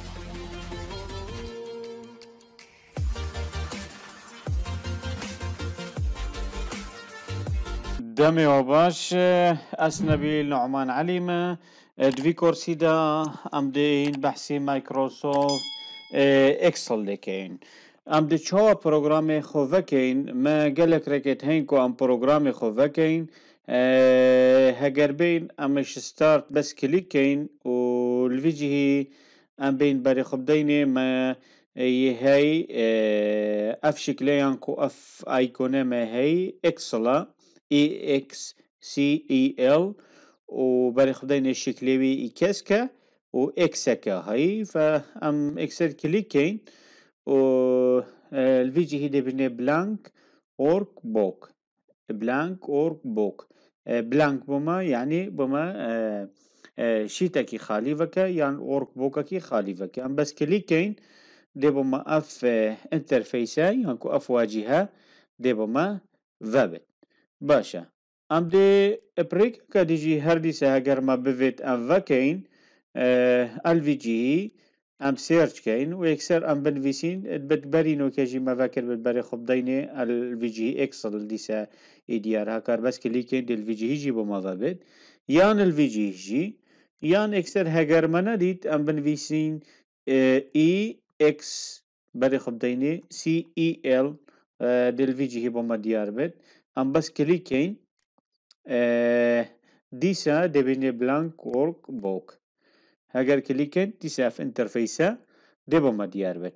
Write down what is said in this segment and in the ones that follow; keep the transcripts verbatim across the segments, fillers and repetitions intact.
دمي وباش اس نبيل نعمان عليمة دوی کورسی دا ام دین بحثی مایکروسافت اکسل دکین ام دی چهار پروگرام خوبه کین ما گلک رکت هین کو ام پروگرام خوبه کین هگر بین امش ستارت بس کلیک کین و الویجهی ام بین بری خوب دینه ما هی اف شکلیان کو اف ایکونه ما هی اکسلا اي اكس سي اي ال وبري خدينا الشكليوي اكسكا و اكسكا هاي فام اكسل كليكين و الفيجي هيدا بني بلانك اورك بوك بلانك اورك بوك بلانك بما يعني بما شيتاكي خالي فكا يعني اورك بوكاكي خالي فكا ام بس كليكين دي بما اف انترفيسا يعني اف واجهة دي بما فابت باشا ام دي بريك كديجي هرديسه اگر ما بفيت ام وكين الفي جي ام سيرش كين ويكسر ام بنفيسين بتبرينو كجي ما فاكر بتبري خب ديني الفي جي اكسل ديسا ايديار هاكار بس كليكين دي الفي جي يجي بما فابت يان الفي جي يجي يان اكسر هاگر ما نديت ام بنفيسين اي اكس بري خب ديني سي اي ال دي الفي جي بما ديار بت ام بس كليكين ديسا دبيني بلانك ورك بوك هاگر كليكين ديسا في انترفيسا دبو ما ديار بت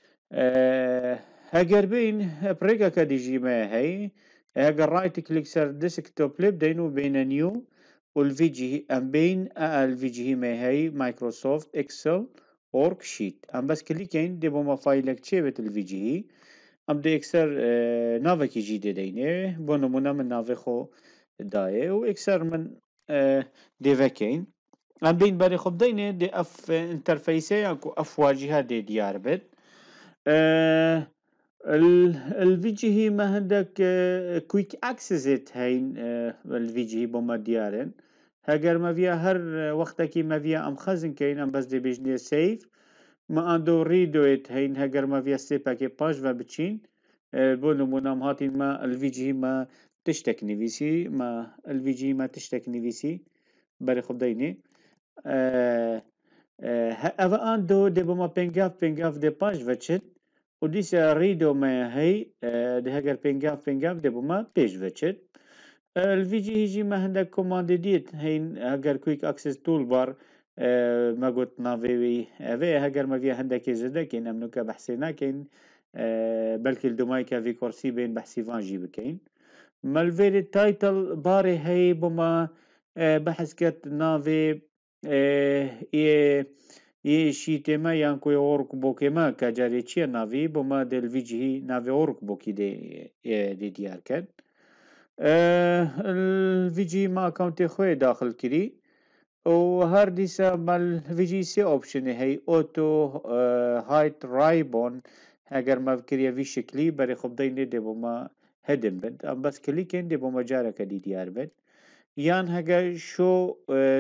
هاگر بين بريكا كديجي ما هي هاگر رايت كليك سر ديسكتوب لب دينو بين نيو والفي جي ام بين الفي جي ما هي مايكروسوفت اكسل ورك شيت ام بس كليكين دبو ما فايلك تشيبت الفي جي ام دي اكسر نافكي جيدة دينه بو نمونا من نافخو دايه و اكسر من دي فاكين ام بين بري خب دينه دي اف انترفيسه ياكو اف واجهة دي ديار بد الفيجي هي ما هندك كويك اكسست هين الفيجي هي بوما ديارن هاگر ما فيها هر وقتكي ما فيها ام خزن كين ام بس دي بيجني سيف ما اندو ريدويت هين هاگر ما فيها سيباكي باش و بچين بو نمونا هاتين ما الفيجي ما تشتك نويسي ما الفيجي ما تشتك نويسي بري خب ديني اوه ان دو دي بما بنگاف بنگاف دي باش وچت و ديسا ريدو ما هي دي هاگر بنگاف بنگاف دي بما بيش وچت الفيجي هيجي ما هندك كوماند ديت هين هاگر كويك اكسس تول بار ما قلت نافيوي اوه هاگر ما فيها هندك يزده كين امنوكا بحثينا كين بلكي الدومايكا في كورسي بين بحثي فانجي بكين مالفيري تايتل باري هي بما بحث كت نافي ايه ايه شيتي ما يانكو يورك بوكي ما كجاري تشي نافي بما دل فيجي نافي اورك بوكي دي دي ديار كد الفيجي ما اكاونتي خوي داخل كري وهر ديسا مال فيجي سي اوبشن هي اوتو هايت رايبون اگر ما بكريا في شكلي بري خب ديني دي بما هدم بد ام بس كليكين دي بما جارك دي ديار بد يان هگا شو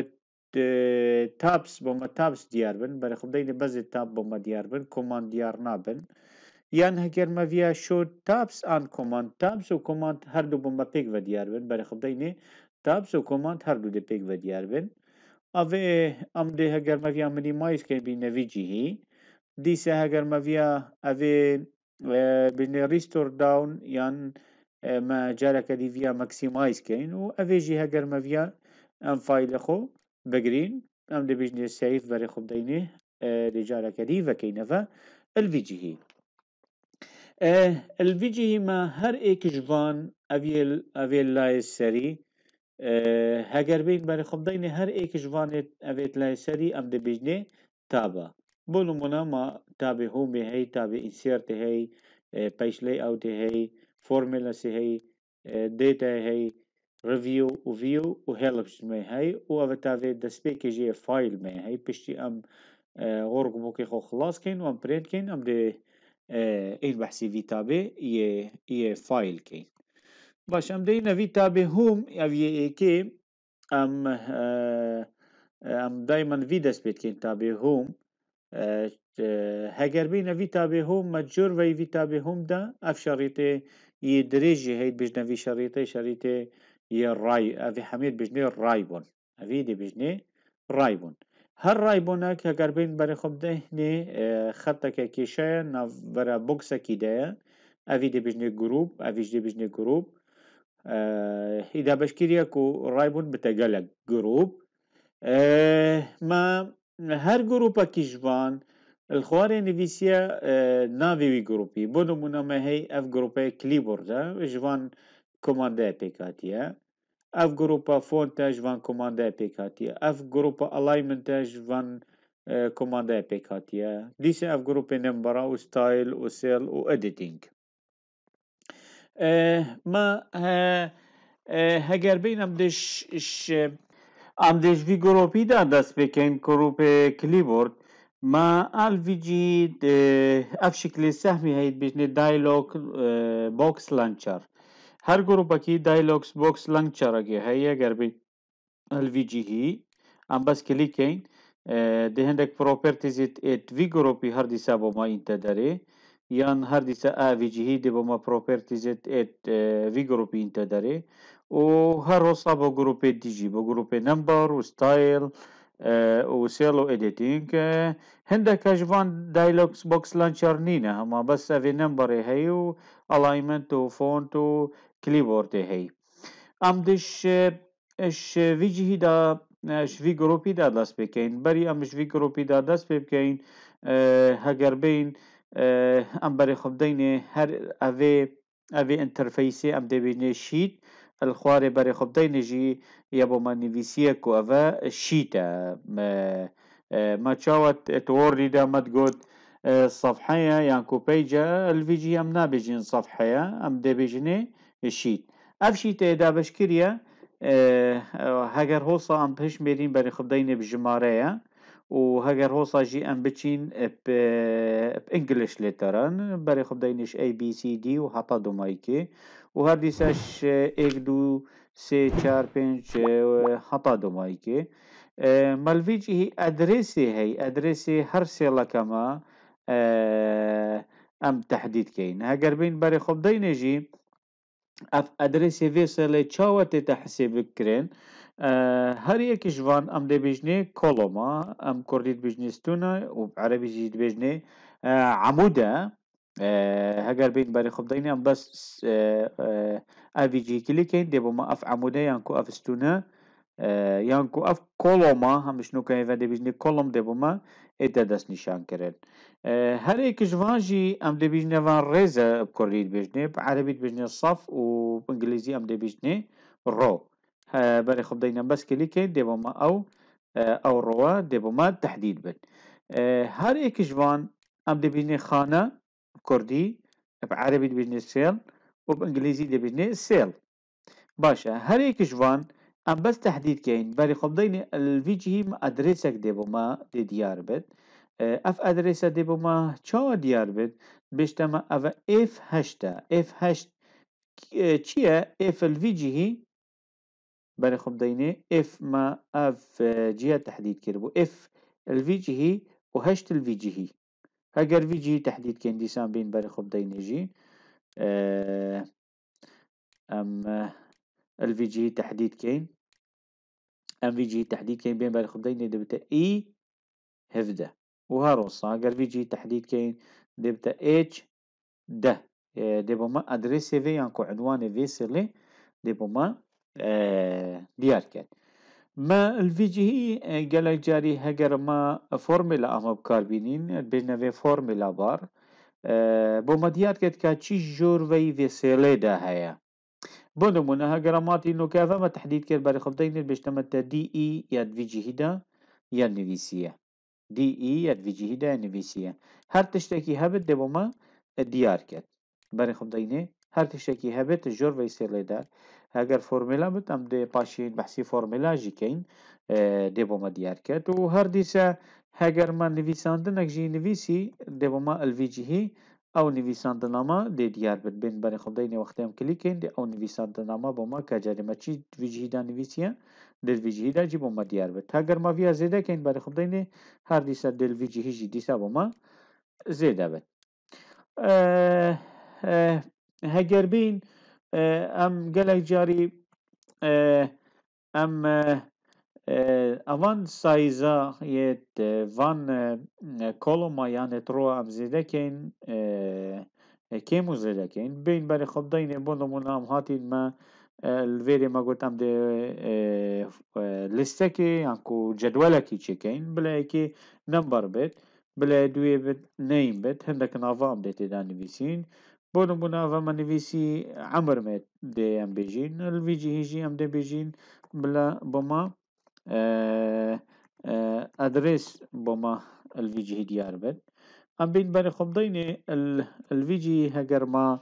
تابس بما تابس ديار بن بري خب ديني بز تاب بما ديار بن كوماند ديار نابن يان هگر ما فيها شو تابس ان كوماند تابس و كوماند هر دو بما بيك و ديار بن بري خب ديني تابس و كوماند هر دو دي بيك و ديار بن اوه ام دي هگر ما فيها مينيمايز كي بي نفيجي هي ديسا هگر ما فيها اوه بين ريستور داون يان ما جارك دي فيها ماكسيمايز كين و اوه هگر ما فيها ام فايل خو بگرين ام دي بيجني سيف بري خب ديني دي جارك دي وكينفا الفيجي هي الفيجي ما هر ايك جوان اوه اوه لاي سري هگر بين بري خب ديني هر ايك جوان اوه لاي سري ام دي بيجني تابا بولو منا ما تابي هوم هي تابي انسيرت هي بيج لاي اوت هي فورمولا سي هي داتا هي ريفيو وفيو وهيلبس ما هي و تابي دسبيكي جي فايل ما هي بشتي ام غورق بوكي خو خلاص كين وام برينت كين ام دي ايه بحثي في تابي يه يه فايل كين باش ام دي نفي تابي هوم افي كي ام ام دايما في دسبيت كين تابي هوم هەگەر بینە وی تابێ هۆم مەجۆر وەی وی تابێ هۆمدا ئەف شەڕیتێ یە درێژی هەیت بژنەوی شەڕیتەی شەریتێ یە ڕای ئەڤی حەمێت بژنێ ڕای بوون ئەوی دێ بژنێ ڕای بوون هەر ڕای بوونەک هەگەر بین بەرە خۆ بدەهنێ خەتەکە کێشەیە ناوبەرە بۆکسەکی دەیە ئەوی دێ بژنێ گروپ ئەویش دێ بژنێ گروپ هیدا بەشکریەک و ڕای بوون بتە گەلک گروپ ما هەر گروپەکی ژوان الخوارێ نویسیە ناوێوی گروپی بۆ نمونەمە هەی ئەف گروپەیە کلیبۆردە ژوان کۆماندای پێکاتیە ئەف گروپە فۆنتە ژوان کۆماندای پێکاتیە ئەف گروپە ئەلایمنتە ژوان کۆماندای پێکاتیە دیسە ئەف گروپی نمبەرا و ستایل و سێل و ئەدیتینگ ما هەگەر بین ئەم دش ئەم دژوی گروپیدا دەست بکەین گروپی کلیبۆرد ما الفيجي اف شكل سهمي هيد بجني دايلوج بوكس لانشر هر جروبكي دايلوجز بوكس لانشر اگه هي قربي الفيجي هي ام بس كليكين ده هندك بروبرتيز ات في جروبي هر دي سابو ما انت داري يان هر دي سا افيجي هي دي بما بروبرتيز ات في جروبي انت داري و هر صابو جروبي دي جي بو جروبي نمبر وستايل وسيل وإديتينج هندك جوان دايلوكس بوكس لانشر نينا هما بس في نمبر هي و الاينمنت و فونت و كليبورد هي ام دش اش فيجي دا اش في جروبي دا دست بكين بري ام اش في جروبي دا دست بكين هاگر بين ام بري خبدين هر اوي اوي انترفيسي ام دي بيني شيت الخواري بري خبدين جي يابو ما نيفيسيه كو افا شيتا ما تشاوت توري دا ما تقول صفحية يانكو بيجا الفيجي ام نابجين صفحية ام دي بيجني الشيت اف شيت دا بشكريا هاگر هوصا ام بهش ميرين بري خبدين بجمارية و هاگر هوصا جي ام بچين بانجلش لتران بري خبدينش اي بي سي دي و حطا دو مايكي و هر ديساش ايك دو سي چار پنج حطا دو مايكي مالفيجي هي ادريسي هي ادريسي هر سيلا كما ام تحديد كين هاگر بين بري خبدين جي اف ادريسي فيسل چاوت تحسيب كرين هر یک جوان ام دي بجني كولوما ام كرديد بجني ستونا وبعربي جيد بجني عمودا هاگر بين بري خبدين ام بس افي جي كليكين دي بما اف عمودا يانكو اف ستونا يانكو اف كولوما هم شنو كاين دي بجني كولوم دي بما ادا دست نشان كرن هر یک جوان جي ام دي بجني وان ريزا بكرديد بجني بعربي بجني الصف وبانجليزي ام دي بجني رو بري خبدين بس كليكين دي بما او او روا دي بما تحديد بن هر یک جوان ام دي بجني خانه كردي بعربي بجني سيل وبانجليزي دي بجني سيل باشا هر یک جوان ام بس تحديد كاين بري خبدين الفيجي هي ادريسك دي بما دي ديار بد اف ادريسه دي بما چا ديار بد بيشتما اف اف هشتا اف هشت چيه اف الفيجي هي بري خبديني اف ما اف جهه تحديد كربو اف الفيجي هي وهشت الفيجي هي هاگر فيجي تحديد كاين ديسان بين بري خبديني جي ام الفيجي تحديد كاين ام فيجي تحديد كاين بين بري خبديني دبتا اي هفده وهاروصا هاگر فيجي تحديد كاين دبتا اتش ده دي بما ادريسي في يانكو عنوان في سيلي دي بما ديار كان ما الفيجي هي قال جاري هاگر ما فورمولا اما بكار بينين بينا في فورمولا بار بما ديار كت كاتشي جور في في سيلي ده هيا بونمونا هاگر ماتي نو كافا ما تحديد كير باري خبتين بيشتمت دي اي ياد فيجي هيدا يا نفيسيه دي اي ياد فيجي هيدا نفيسيه هر تشتكي هبت دي بما ديار كت بري خبتين هر تشتكي هبت جور في سيلي ده هاگر فورمولا بت ام دي باشين بحسي فورمولا جي كاين دي بما ديار كت و هر ديسا هاگر ما نویساندنک جي نویسی دي بما الفيجي هي او نویساندنامه دي ديار بد بين بري خبدين وقتهم كليكين دي او نویساندنامه بما كجريمه چي فيجي دا نویسيه دل ویجی دا جی بوما دیار بد هگر ما ویا زیده کین باری خب دینه هر دیسا دل ویجی هیجی دیسا بوما زیده بد هگر بین ام گلک جاری ام اوان سایزا یت وان کولوما یعنی ترو ام زیده کین کیمو زیده کین بین باری خب دینه بو نمونه ام هاتین ما الفيري ما قلت ام دي لستكي انكو جدولكي تشيكين بلا كي نمبر بيت بلا دوي بيت نيم بيت هندك نافا ام دي تدا نفيسين بونو بنافا ما نفيسي عمر ميت دي ام بيجين الفيجي هيجي ام دي بيجين بلا بما ادريس بما الفيجي هي ديار بيت ام بين باري خبضيني الفيجي هجر ما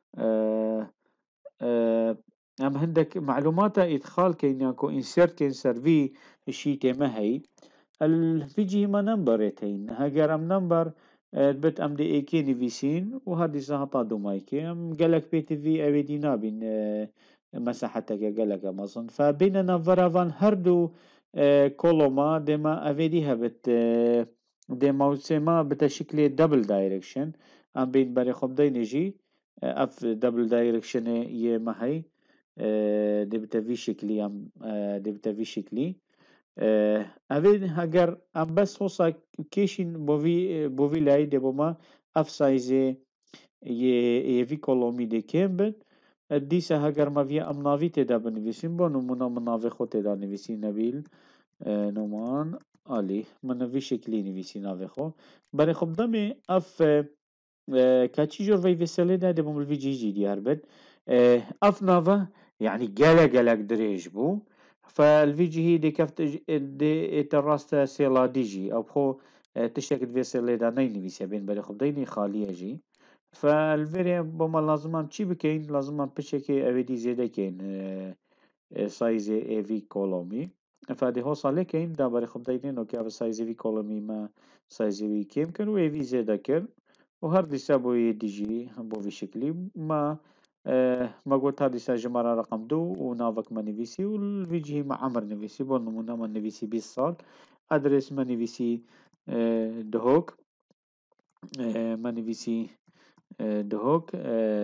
ام هندك معلومات ادخال كين ياكو انسيرت كين سيرفي الشيتي ما هي الفيجي ما نمبر تين هاجر ام نمبر بت ام دي اي كي نيفيسين وهذه سهطا دو مايكي ام قالك بي تي في اوي دي نابين مساحتك قالك امازون فبين نفرافان هردو كولوما ديما اوي ديها بت ديما سيما بتشكل دبل دايركشن ام بين بري خبدي نجي اف دبل دايركشن يه ما هي دي بتفي شكلي ام دي بتفي شكلي اوه اگر ام بس ہوسا کیشین بووی بووی لاي دي بوما اف سايزي يه في كولومي دي كيمبن ديسا هگر ما في ام نافي تدا بنويسين بو نمونا من نافي خو تدا نويسين نبيل نومان علي من في شكلي نويسين نافي خو بري خب دمي اف كاتشي جور في فيسلي دا دي بوم الفي جي جي دي هربت اف نافا يعني جالا جالا دريج بو فالفيجي هي دي كفت دي اتراست سيلا ديجي او بخو تشتكت في سيلا دا نيني بيسيا بين بري خب ديني خالية جي فالفيري بوما لازمان چي بكين لازمان بشكي اوي دي زيادة كين سايزي اي في كولومي فدي هو صالي كين دا بري خب ديني نو كي سايزي في كولومي ما سايزي في كيم كن و اي في زيادة كن وهر دي سابو ديجي بو في شكلي ما ما قلت هذه ساجمرة رقم دو ونافك ما نفيسي والفيجي مع عمر نفيسي بون نمونا ما نفيسي بيس صال ادرس ما نفيسي دهوك ما نفيسي دهوك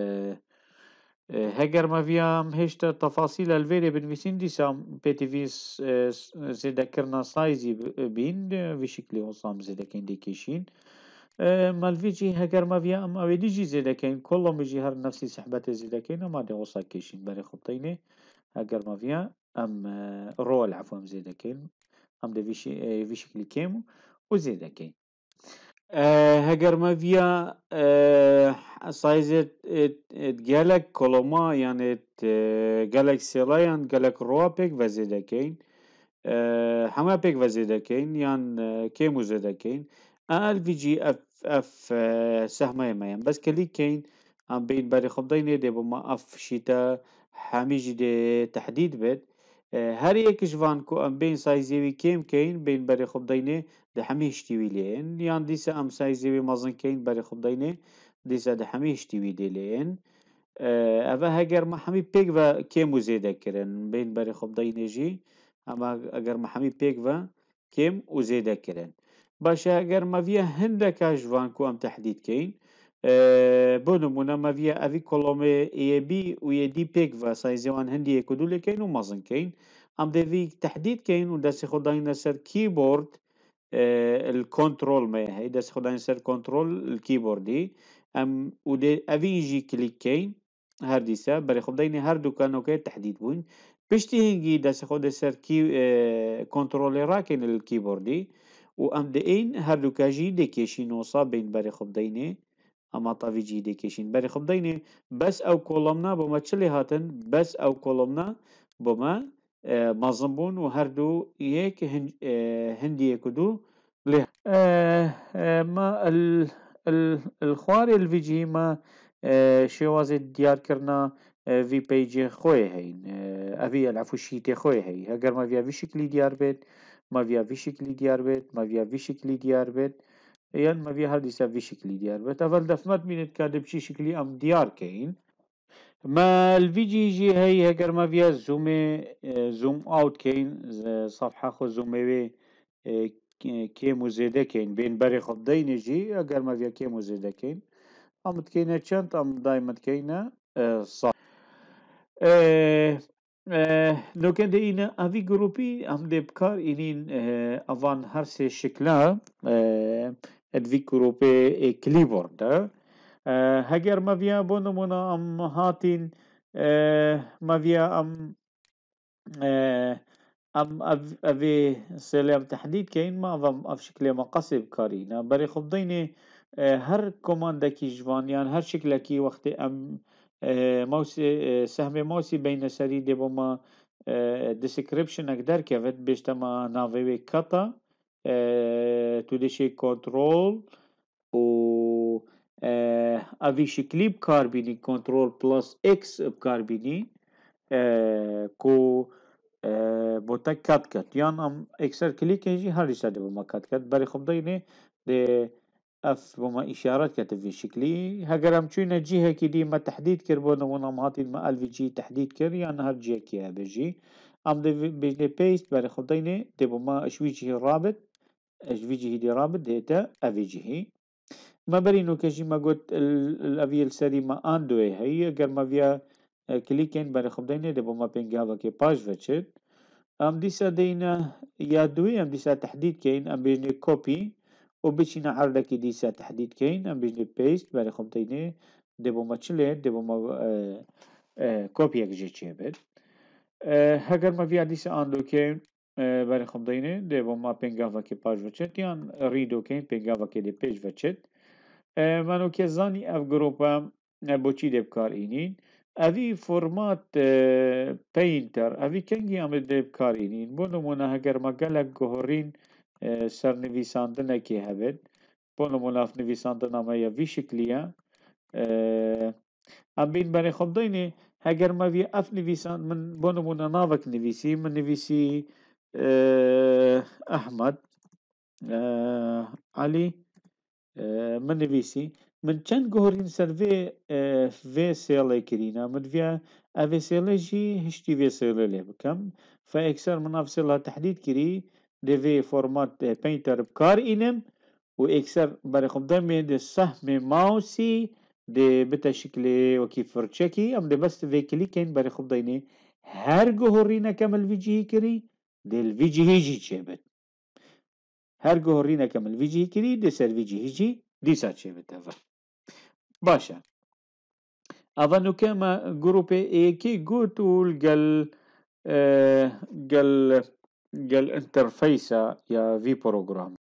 هجر ما فيها هشت تفاصيل الفيري بنفيسين دي سام بي تي فيس زيدا كرنا سايزي بين في شكلي وصام زيدا كين ديكيشين مالفيجي هجر ما فيها ام اوي ديجي زيدا كين كلهم يجي هر نفسي سحبته زيدا كين وما دي وصا كيشين بري خبطيني هجر ما فيها ام رول عفوا ام زيدا كين ام دي في في شكل كيمو وزيدا كين هجر ما فيها سايزت جالك كولوما يعني جالكسي لاين جالك روا بيك وزيدا كين حما بيك وزيدا كين يعني كيمو زيدا كين ال في جي اف اف سهمه مايم بس كلي كين ام بين بري خبضيني دي بما اف شيتا حميجي دي تحديد بيت هر یک جوان کو ام بین سایزی کم کین بین برای خود دینه ده همه اشتیوی لین یان دیسا ام سایزی مازن کین برای خود دینه دیسا ده همه اشتیوی لین اوه اگر ما همه پیگ و کم و زیده کرن بین برای خود دینه جی اما اگر ما همه پیگ و کم و زیده کرن باشه اگر ما ویا هندک جوان کو ام تحدید کین بو نمونه ما ویا اوی کلومه ای بی و ای دی پیک و سایزی وان هندی کدوله کین و مازن کین ام دوی تحدید کین و دست خداین سر کیبورد الكنترول ما هي دست خداین سر کنترل الكيبوردي ام و ده اوی يجي كليك كين هر ديسا بري خداين هر دوكان اوكي تحديد بون بشتي هنجي دست خد سر كي كنترول راكن الكيبوردي و ام دين هر دوكاجي دي كيشين وصا بين بري خداين اما طافي جي دي كيشين بري خبضيني بس او كولومنا بما تشلي هاتن بس او كولومنا بما مازنبون و هردو يك هندي يكدو له ما الخواري الفيجي ما شوازي ديار كرنا في بيجي خوي هين افي العفو شيتي خوي هي اگر ما فيها في شكلي ديار بيت ما فيها في شكلي ديار بيت ما فيها في شكلي ديار بيت يعني ما فيها هذه في شكلي ديار بيت اول دفمت مينت كاد بشي شكلي ام ديار كين ما الفي جي جي هي هكر ما فيها زوم زوم اوت كين صفحة خو زومي كيمو زيدا كين بين بري خبدين جي اگر ما فيها كيمو زيدا كين ام تكينا چند ام دايما تكينا صح لو كان دينا افي جروبي ام دي بكار انين افان هر سي شكلا ادفي جروبي كليبورد هەگەر مەڤیا بۆ نمونە ئەم هاتین مەڤیا ئەم ئەم ئەڤێ سێلێم تحدید کەین ما ئەف شکلێ مەقەسێ بکارینە بەرێ خۆ بدەینێ هەر کۆماندێکی ژڤانیان هەر شکلێکی وەختێ ئەم ماوسێ سەهمێ ماوسی بینە سەری دێ بۆمە دیسکریپشنێک دەرکەوێت بێشتەمە ناڤێوێ کەتە تو دێشێ کۆنترۆڵ و ئەڤی شکلی بکاربینی کۆنترۆل پلس ئێکس بکاربینی کۆ بۆ تە کات کات یان ئەم ئێکسەر کلیکێژی هەریسا دێ بۆمە کات کات بەرێ خۆ بدەینێ دێ ئەف بۆمە ئیشارەت کەتە ڤی شکلی هەگەر ئەم چووینە جیهێکی دیمە تحدید کرد بۆ نمونە ئەم هاتینمە ئەلڤی جی تحدید کرد یان هەر جیهێکی هەبێژی ئەم دێ بێژێ پێیست بەرێ خۆ بدەینێ دێ بۆمە ئەشوی جیهی رابط ئەشوی جیهی دێ رابط دێتە ئەڤی جیهی ما برينو كجي ما قلت الافي السري ما اندوي هي اگر ما فيها كليكين بري خبدينه دبو ما بينجاوا كي باج فچت ام ديسا دينا يا دوي ام ديسا تحديد كين ام بيجي كوبي وبيشينا حردكي ديسا تحديد كين ام بيجي بيست بري خبدينه دبو ما تشلت دبو ما كوبي اكجي تشيبت هاگر ما فيها ديسا اندو كين بري خبدينه دبو ما بينجاوا كي باج فچت يان ريدو كين بينجاوا كي دي بيج فچت منو که زانی اف گروپا بو چی دب کار اینین اوی فرمات پینتر اوی کنگی آمد دب کار اینین بو نمونه هگر مگلک گهورین سر نویساندنه که هبید بو نمونه اف نویساندنه ما یا وی شکلیه ام بین برای خود دینه هگر ما وی اف نویساند من بو نمونه ناوک نویسی من نویسی احمد علی من نویسی من چند گهورین سر وی وی سیله کرینه من ویا اوی سیله جی هشتی وی سیله لی بکم فا اکثر من اف سیله تحدید کری دی وی فرمات پینتر بکار اینم و اکثر برای خب دمی دی سهم ماوسی دی بتا شکل وکی فرچکی ام دی بس وی کلیکین برای خب دینی هر گهورینه کمل وی جی کری دی الوی جی جی چه بد هر گهورینه کمل وی جی کری دی سر وی جی جی دیسا چه بد افا باشا افا نو كما جروب ايكي جوتول قال قال قال انترفيسا يا في بروجرام